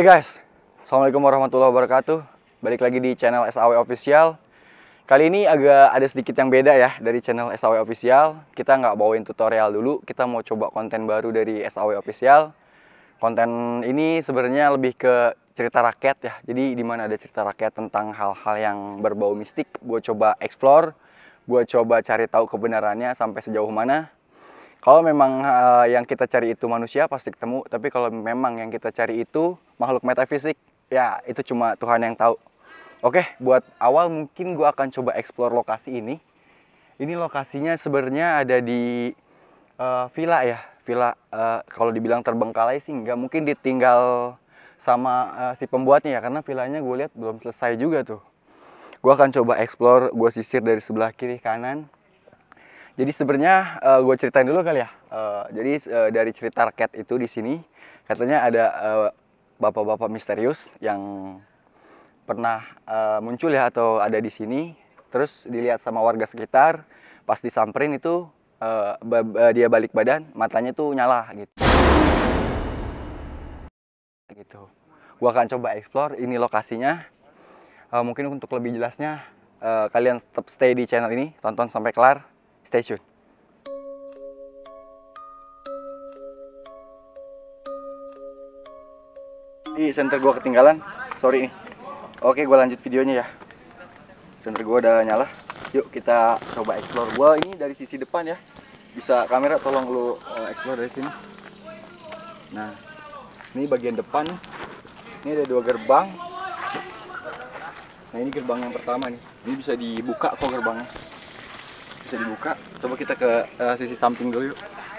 Hai guys, Assalamualaikum warahmatullahi wabarakatuh. Balik lagi di channel SAW Official. Kali ini agak ada sedikit yang beda ya dari channel SAW Official. Kita nggak bawain tutorial dulu, kita mau coba konten baru dari SAW Official. Konten ini sebenarnya lebih ke cerita rakyat ya. Jadi di mana ada cerita rakyat tentang hal-hal yang berbau mistik, gue coba explore, gue coba cari tahu kebenarannya sampai sejauh mana. Kalau memang yang kita cari itu manusia pasti ketemu, tapi kalau memang yang kita cari itu makhluk metafisik, ya itu cuma Tuhan yang tahu. Oke, buat awal mungkin gue akan coba explore lokasi ini. Ini lokasinya sebenarnya ada di villa ya, villa kalau dibilang terbengkalai sih nggak, mungkin ditinggal sama si pembuatnya ya, karena villanya gue lihat belum selesai juga tuh. Gue akan coba explore, gue sisir dari sebelah kiri kanan. Jadi sebenarnya gue ceritain dulu kali ya. Jadi dari cerita rakyat itu di sini katanya ada bapak-bapak misterius yang pernah muncul ya atau ada di sini. Terus dilihat sama warga sekitar, pas disamperin itu dia balik badan, matanya tuh nyala gitu. Gitu. Gue akan coba explore ini lokasinya. Mungkin untuk lebih jelasnya kalian tetap stay di channel ini, tonton sampai kelar. Stay tune. Di senter gue ketinggalan, sorry nih. Oke, gue lanjut videonya ya. Senter gue udah nyala. Yuk kita coba explore. Gue ini dari sisi depan ya. Bisa kamera tolong lu explore dari sini. Nah, ini bagian depan. Ini ada 2 gerbang. Nah, ini gerbang yang pertama nih. Ini bisa dibuka kok gerbangnya. Bisa dibuka. Coba kita ke sisi samping dulu yuk.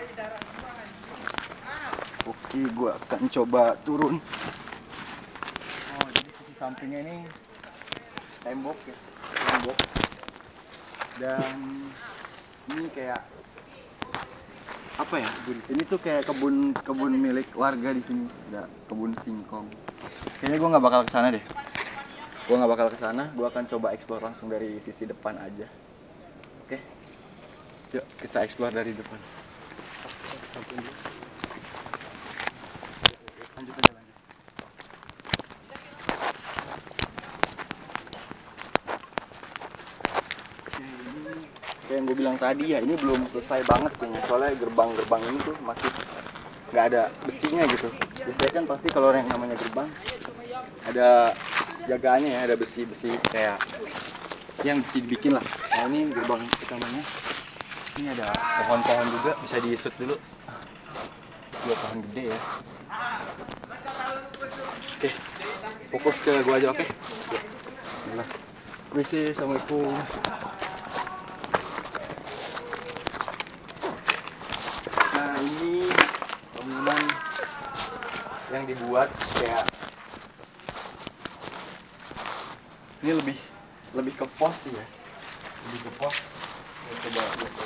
Oke, gue akan coba turun. Oh, jadi sisi sampingnya ini tembok ya, tembok. Dan ini kayak apa ya? Ini tuh kayak kebun milik warga di sini. Ada kebun singkong. Kayaknya gue nggak bakal kesana deh. Gue nggak bakal kesana. Gue akan coba explore langsung dari sisi depan aja. Oke. Yuk kita explore dari depan. Lanjut aja, lanjut. Kayak yang gue bilang tadi ya, ini belum selesai banget kayaknya. Soalnya gerbang-gerbang ini tuh masih nggak ada besinya gitu. Biasanya kan pasti kalau yang namanya gerbang ada jagaannya ya, ada besi-besi kayak yang besi dibikin lah. Nah ini gerbang utamanya. Ini ada pohon-pohon juga, bisa diisut dulu. 2 pohon gede ya. Oke, fokus ke gua aja, oke? Bismillah. Wisi, assalamualaikum. Nah ini bangunan yang dibuat kayak ini lebih ke pos sih ya, lebih ke pos. Coba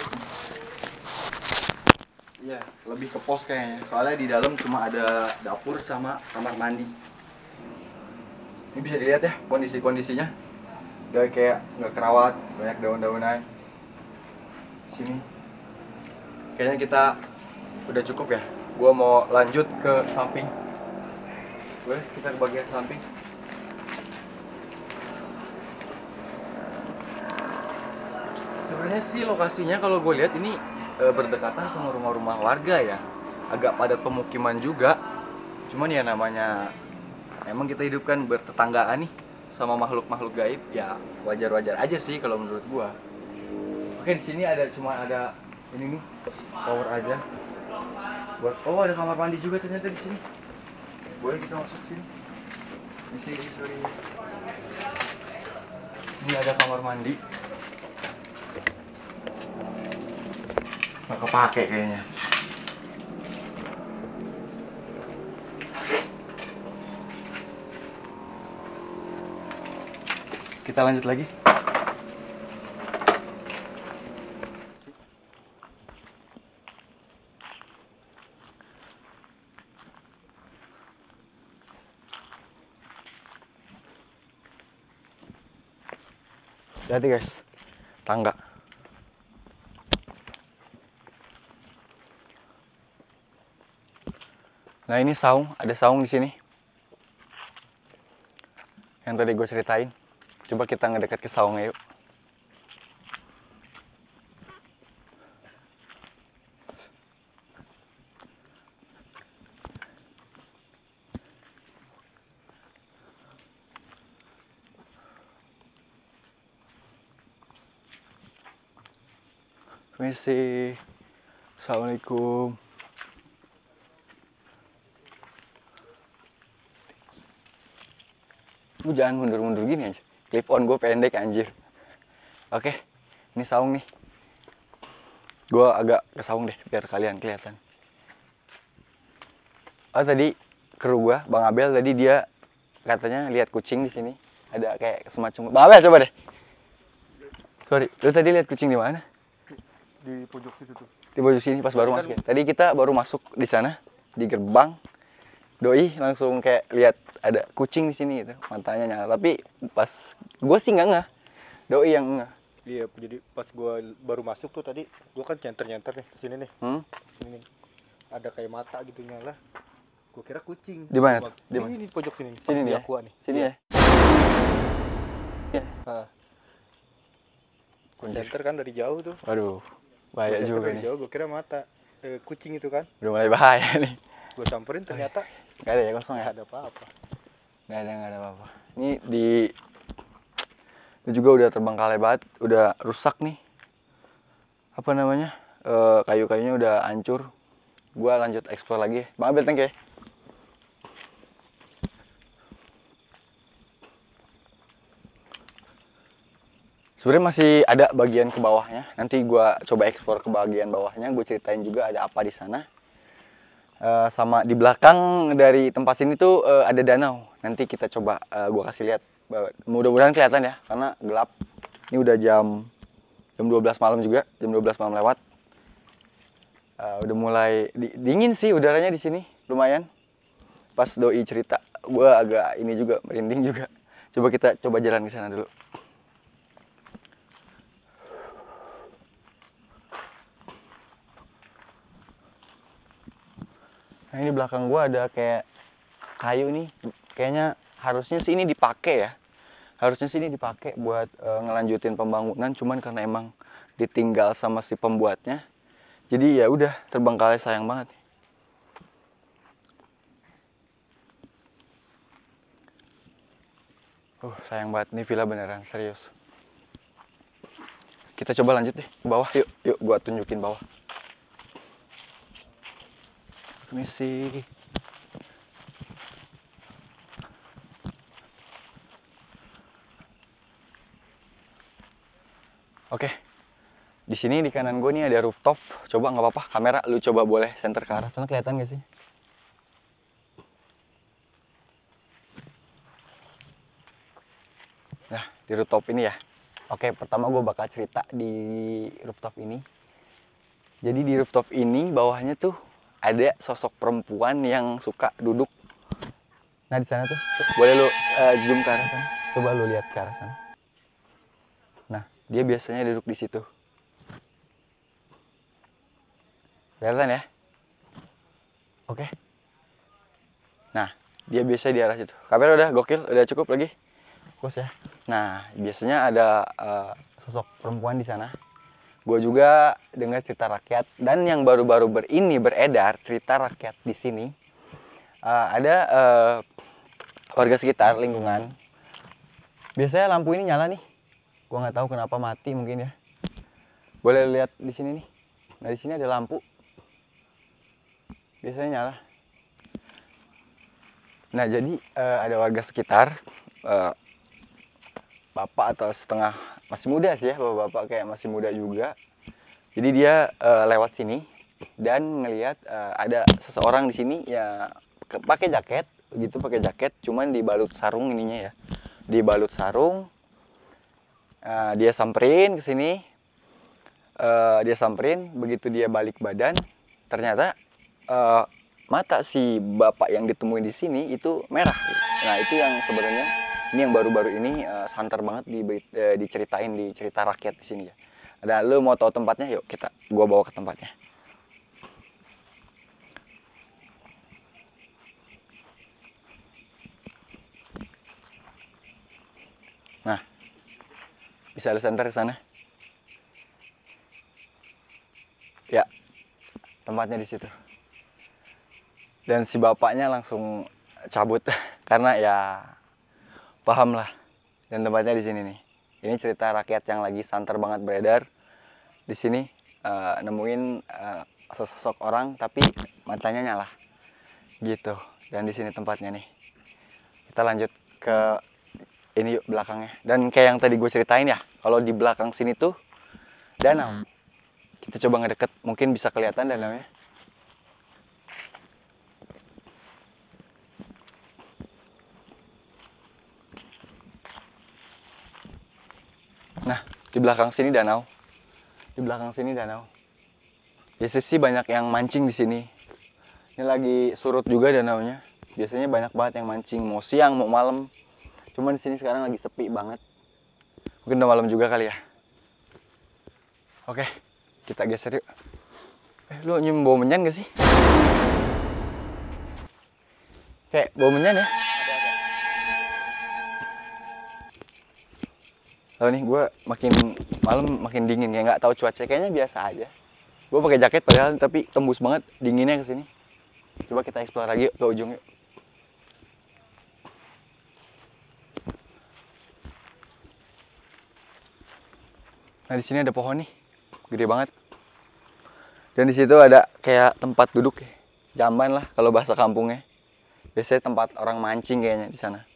iya, lebih ke pos kayaknya. Soalnya di dalam cuma ada dapur sama kamar mandi. Ini bisa dilihat ya kondisi-kondisinya. Udah kayak nggak kerawat, banyak daun-daunan. Sini. Kayaknya kita udah cukup ya. Gua mau lanjut ke samping. Boleh kita ke bagian samping. Sebenarnya sih lokasinya kalau gue lihat ini berdekatan sama rumah-rumah warga ya, agak padat pemukiman juga. Cuman ya namanya emang kita hidup kan bertetanggaan nih sama makhluk-makhluk gaib, ya wajar-wajar aja sih kalau menurut gua. Oke, di sini cuma ada ini nih power aja. Oh, ada kamar mandi juga ternyata di sini. Boleh kita masuk sini. Di sini sorry. Ini ada kamar mandi. Nggak kepake kayaknya. Kita lanjut lagi. Hati guys, tangga. Nah ini saung, ada saung di sini. yang tadi gue ceritain. Coba kita ngedekat ke saungnya yuk. Permisi. Assalamualaikum. Lu jangan mundur-mundur gini aja. Clip on gue pendek anjir. Oke, ini saung nih. Gue agak ke saung deh biar kalian kelihatan. Oh tadi kru gue, Bang Abel tadi dia katanya lihat kucing di sini. Ada kayak semacam. Bang Abel coba deh. Sorry, lu tadi lihat kucing di mana? Di pojok situ tuh. Di pojok sini pas baru masuk ya. Tadi kita baru masuk di sana di gerbang. Doi langsung kayak lihat ada kucing di sini gitu. Matanya nyala. Tapi pas gue sih nggak ngeh. Doi yang ngeh. Iya, jadi pas gua baru masuk tuh tadi, gua kan nyenter nih ke sini nih. Sini nih. Ada kayak mata gitu nyala. Gua kira kucing. Di mana? Di mana? Ini pojok sini. Sini nih. Di aqua nih. Sini ya. Nah, nyenter kan dari jauh tuh. Waduh, bahaya Gua juga dari nih. jauh gua kira mata kucing itu kan. Udah mulai bahaya nih. Gua samperin ternyata Gak ada ya, kosong ya? nggak ada apa-apa. Gak ada apa-apa. Ini ini juga udah terbengkalai banget, udah rusak nih. Apa namanya? Kayu-kayunya udah hancur. Gua lanjut explore lagi. Bang Abel, thank you ya. Sebenarnya masih ada bagian ke bawahnya. Nanti gua coba explore ke bagian bawahnya. Gue ceritain juga ada apa di sana. Sama di belakang dari tempat sini tuh ada danau. Nanti kita coba gua kasih lihat. Mudah-mudahan kelihatan ya, karena gelap. Ini udah jam 12 malam juga, jam 12 malam lewat. Udah mulai dingin sih udaranya di sini, lumayan. Pas doi cerita, gua agak ini juga merinding juga. Coba kita coba jalan ke sana dulu. Nah, ini belakang gua ada kayak kayu nih. Kayaknya harusnya sih ini dipakai ya. Harusnya sih ini dipakai buat ngelanjutin pembangunan, cuman karena emang ditinggal sama si pembuatnya. Jadi ya udah terbengkalai, sayang banget. Sayang banget nih villa beneran serius. Kita coba lanjut deh ke bawah. Yuk gua tunjukin bawah. Permisi. Oke. Di sini di kanan gue nih ada rooftop. Coba nggak apa-apa, kamera lu coba boleh center ke arah sana, kelihatan gak sih? Nah, di rooftop ini ya. Oke, pertama gue bakal cerita di rooftop ini. Jadi di rooftop ini bawahnya tuh ada sosok perempuan yang suka duduk. Nah, di sana tuh boleh lu zoom ke arah sana. Coba lu lihat ke arah sana. Nah, dia biasanya duduk di situ. Kelihatan ya? Oke. Nah, dia biasa di arah situ. Kamera udah gokil, udah cukup lagi. Fokus ya. Nah, biasanya ada sosok perempuan di sana. Gue juga dengar cerita rakyat, dan yang baru-baru beredar cerita rakyat di sini. Ada warga sekitar lingkungan. Biasanya lampu ini nyala nih. Gue nggak tahu kenapa mati mungkin ya. Boleh lihat di sini nih. Nah, di sini ada lampu. Biasanya nyala. Nah, jadi ada warga sekitar, bapak atau setengah, masih muda sih ya, bapak-bapak kayak masih muda juga. Jadi dia lewat sini dan ngelihat ada seseorang di sini ya pakai jaket, cuman dibalut sarung ininya ya. Dibalut sarung. Dia samperin ke sini. Begitu dia balik badan, ternyata mata si bapak yang ditemuin di sini itu merah. Nah, itu yang sebenarnya ini yang baru-baru ini santer banget diceritain di cerita rakyat di sini ya. Ada, lu mau tahu tempatnya? Yuk gua bawa ke tempatnya. Nah, bisa lu center ke sana. Ya, tempatnya di situ. Dan si bapaknya langsung cabut karena ya paham lah. Dan tempatnya di sini nih. Ini cerita rakyat yang lagi santer banget beredar di sini. Nemuin sesosok orang tapi matanya nyala gitu. Dan di sini tempatnya nih. Kita lanjut ke ini yuk belakangnya. Dan kayak yang tadi gue ceritain ya, kalau di belakang sini tuh danau. Kita coba ngedeket, mungkin bisa kelihatan danaunya. Nah, di belakang sini danau. Di belakang sini danau. Biasanya sih banyak yang mancing di sini. Ini lagi surut juga danaunya. Biasanya banyak banget yang mancing, mau siang, mau malam. Cuman di sini sekarang lagi sepi banget. Mungkin udah malam juga kali ya. Oke, kita geser yuk. Lu nyium bau menyan gak sih? Kayak bau menyan ya? Lalu nih gue makin malam makin dingin ya, nggak tahu cuaca, kayaknya biasa aja. Gue pakai jaket padahal tapi tembus banget dinginnya ke sini. Coba kita explore lagi yuk, ke ujung yuk. Nah di sini ada pohon nih, gede banget. Dan di situ ada kayak tempat duduk ya, jamban lah kalau bahasa kampungnya. Biasanya tempat orang mancing kayaknya di sana.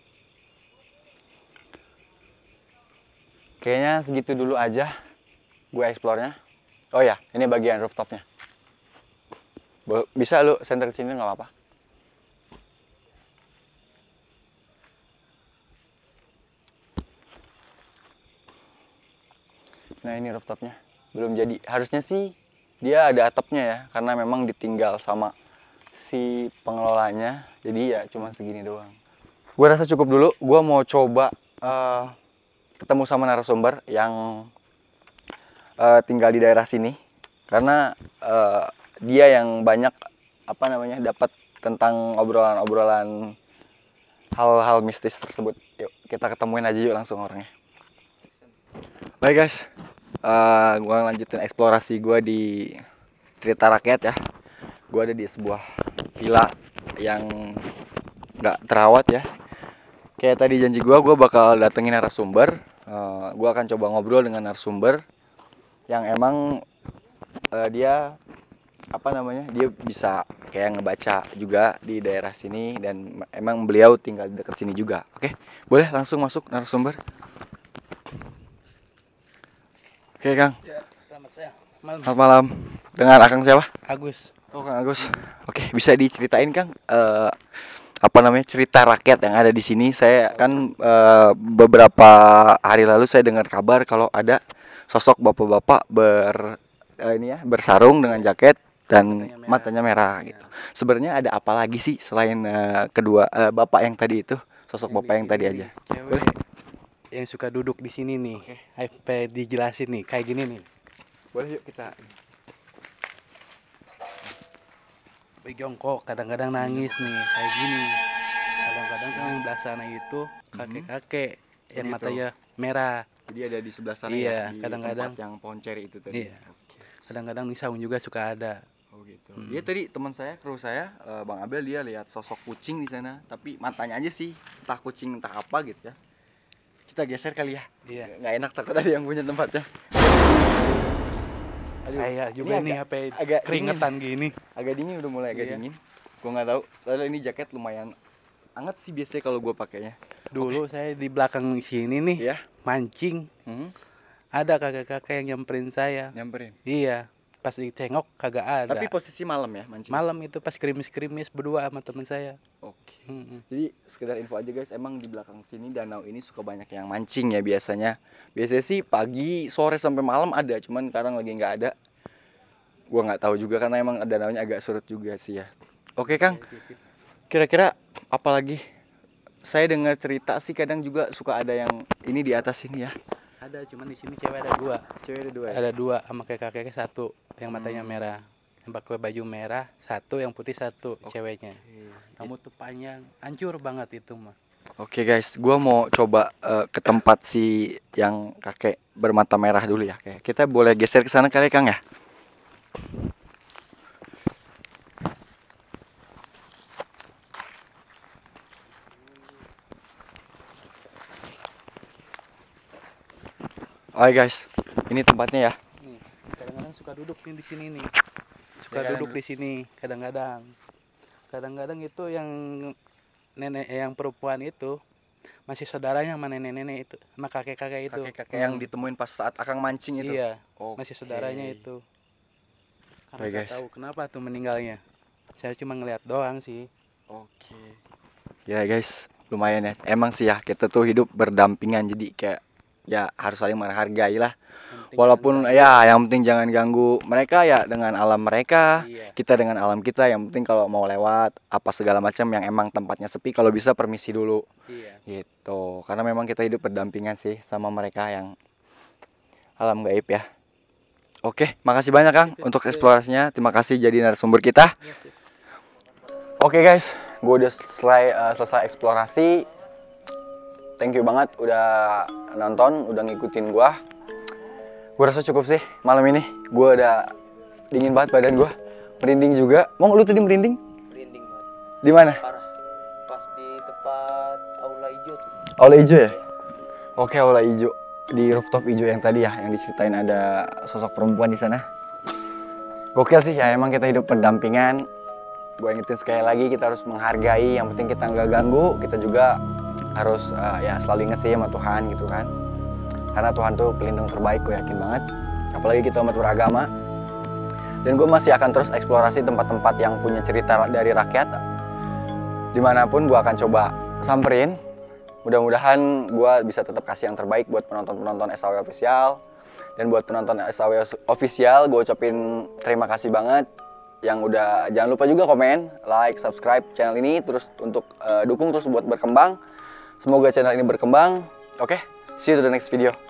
Kayaknya segitu dulu aja gue explore-nya. Oh ya, ini bagian rooftopnya. Bisa lu center ke sini nggak apa-apa. Nah ini rooftopnya. Belum jadi. Harusnya sih dia ada atapnya ya, karena memang ditinggal sama si pengelolanya. Jadi ya cuma segini doang. Gue rasa cukup dulu. Gue mau coba ketemu sama narasumber yang tinggal di daerah sini, karena dia yang banyak dapat tentang obrolan-obrolan hal-hal mistis tersebut. Yuk kita ketemuin aja yuk langsung orangnya. Baik guys, gue lanjutin eksplorasi gue di cerita rakyat ya. Gue ada di sebuah villa yang nggak terawat ya. Kayak tadi janji gue bakal datengin narasumber. Gue akan coba ngobrol dengan narasumber yang emang dia dia bisa kayak ngebaca juga di daerah sini dan emang beliau tinggal di dekat sini juga. Oke, boleh langsung masuk narasumber. Oke Kang. Ya, selamat siang. Malam. Selamat malam. Dengan Akang siapa? Agus. Oh Kang Agus. Oke, bisa diceritain Kang cerita rakyat yang ada di sini. Saya kan beberapa hari lalu saya dengar kabar kalau ada sosok bapak-bapak bersarung dengan jaket dan matanya merah gitu. Sebenarnya ada apa lagi sih selain kedua bapak yang tadi itu, sosok bapak yang tadi aja? Cewek yang suka duduk di sini nih. Oke. Dijelasin nih, kayak gini nih. Boleh yuk kita. Jongkok, kadang-kadang nangis nih, kayak gini. Kadang-kadang kan yang belah sana itu kakek-kakek yang Gitu. matanya merah. Jadi ada di sebelah sana Iya, ya, di kadang-kadang. tempat yang pohon ceri itu tadi. Iya. Kadang-kadang nih saung juga suka ada. Oh gitu. Dia tadi teman saya, kru saya, Bang Abel, dia lihat sosok kucing di sana, tapi matanya aja sih, entah kucing entah apa gitu ya. Kita geser kali ya. Iya. Nggak enak takut ada yang punya tempatnya. Aduh, Kayak juga ini nih agak keringetan gini. Agak dingin, udah mulai agak Iya. dingin. Gua nggak tahu. Lalu ini jaket lumayan anget sih biasanya kalau gua pakainya. Dulu saya di belakang sini nih Iya. mancing. Ada kakek-kakek yang nyamperin saya. Nyamperin. Iya, pas ditengok kagak ada. Tapi posisi malam ya mancing. Malam itu pas krimis-krimis berdua sama teman saya. Oke. Mm-mm. Jadi sekedar info aja guys, emang di belakang sini danau ini suka banyak yang mancing ya biasanya. Biasanya sih pagi, sore sampai malam ada, cuman sekarang lagi nggak ada. Gua nggak tahu juga karena emang danaunya agak surut juga sih ya. Oke Kang, kira-kira apa lagi? Saya dengar cerita sih kadang juga suka ada yang ini di atas sini ya. Ada, cuman di sini cewek ada dua. Cewek ada dua ya? Ada dua sama kakek-kakek satu yang matanya merah. Yang pakai baju merah satu, yang putih satu ceweknya. Rambut tuh panjang, hancur banget itu mah. Oke guys, gua mau coba ke tempat si yang kakek bermata merah dulu ya. Kayak kita boleh geser ke sana kali Kang ya. Oke guys, ini tempatnya ya. Nih, kadang-kadang suka duduk nih di sini nih. Suka Ya, duduk di sini kadang-kadang. Kadang-kadang itu yang nenek yang perempuan itu masih saudaranya sama nenek-nenek itu, sama kakek-kakek itu. Kakek-kakek yang ditemuin pas saat Akang mancing itu. Iya, Oke. masih saudaranya itu. Karena Baik, nggak guys. tahu kenapa tuh meninggalnya. Saya cuma ngeliat doang sih. Oke. Ya guys, lumayan ya. Emang sih ya kita tuh hidup berdampingan jadi kayak ya harus saling menghargai lah. Yang penting Walaupun jangan ya yang penting jangan ganggu mereka ya dengan alam mereka, Iya. kita dengan alam kita. Yang penting kalau mau lewat apa segala macam yang emang tempatnya sepi kalau bisa permisi dulu. Iya. Gitu. Karena memang kita hidup berdampingan sih sama mereka yang alam gaib ya. Oke, makasih banyak Kang untuk eksplorasinya. Terima kasih jadi narasumber kita. Iya, sih. Oke guys, gue udah selesai eksplorasi. Thank you banget udah nonton, udah ngikutin gue. Gue rasa cukup sih malam ini. Gue udah dingin banget badan gue, merinding juga. Mau lu tadi merinding? Merinding banget, Di mana? parah. Pas di tempat aula hijau tuh. Aula hijau ya? Oke, aula hijau di rooftop hijau yang tadi ya, yang diceritain ada sosok perempuan di sana. Gokil sih ya, emang kita hidup berdampingan. Gue ingetin sekali lagi, kita harus menghargai. Yang penting kita nggak ganggu, kita juga harus ya selalu inget sih sama Tuhan gitu kan. Karena Tuhan tuh pelindung terbaik, gue yakin banget. Apalagi kita umat beragama. Dan gue masih akan terus eksplorasi tempat-tempat yang punya cerita dari rakyat. Dimanapun gue akan coba samperin. Mudah-mudahan gue bisa tetap kasih yang terbaik buat penonton-penonton SAW Official. Dan buat penonton SAW Official, gue ucapin terima kasih banget. Yang udah, jangan lupa juga komen, like, subscribe channel ini. Terus untuk dukung terus buat berkembang. Semoga channel ini berkembang. Oke, see you to the next video.